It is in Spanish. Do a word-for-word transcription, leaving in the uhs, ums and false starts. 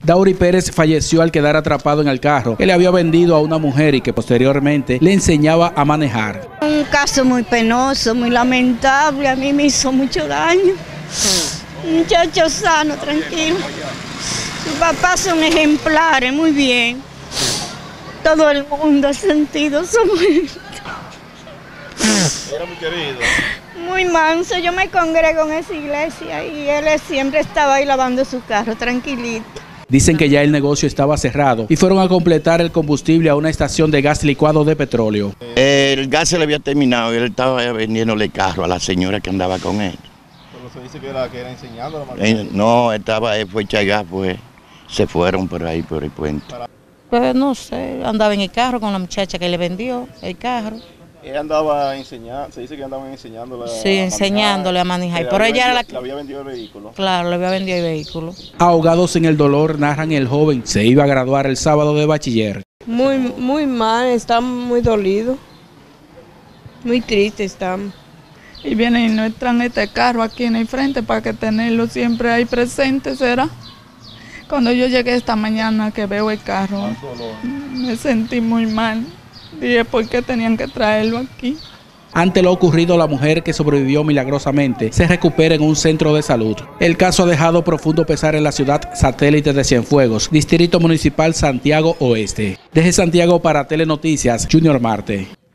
Dauri Pérez falleció al quedar atrapado en el carro que le había vendido a una mujer y que posteriormente le enseñaba a manejar. Un caso muy penoso, muy lamentable, a mí me hizo mucho daño. Un muchacho sano, tranquilo. Sus papás son ejemplares, muy bien. Todo el mundo ha sentido su muerte. Era muy querido. Muy manso, yo me congrego en esa iglesia y él siempre estaba ahí lavando su carro, tranquilito. Dicen que ya el negocio estaba cerrado y fueron a completar el combustible a una estación de gas licuado de petróleo. El gas se le había terminado y él estaba vendiéndole carro a la señora que andaba con él. Pero se dice que era, que era enseñando. Eh, no, estaba, él fue echar gas, pues se fueron por ahí, por el puente. Pues no sé, andaba en el carro con la muchacha que le vendió el carro. Ella andaba enseñando, se dice que andaban enseñándole Sí, a enseñándole a manejar. manejar. Pero ella era la que... Le había vendido el vehículo. Claro, le había vendido el vehículo. Ahogados en el dolor, narran el joven se iba a graduar el sábado de bachiller. Muy, muy mal, estamos muy dolidos, muy tristes estamos. Y vienen y nos traen este carro aquí en el frente para que tenerlo siempre ahí presente, ¿será? Cuando yo llegué esta mañana que veo el carro, me sentí muy mal. Dije, ¿por qué tenían que traerlo aquí? Ante lo ocurrido, la mujer que sobrevivió milagrosamente se recupera en un centro de salud. El caso ha dejado profundo pesar en la ciudad satélite de Cienfuegos, Distrito Municipal Santiago Oeste. Desde Santiago para Telenoticias, Junior Marte.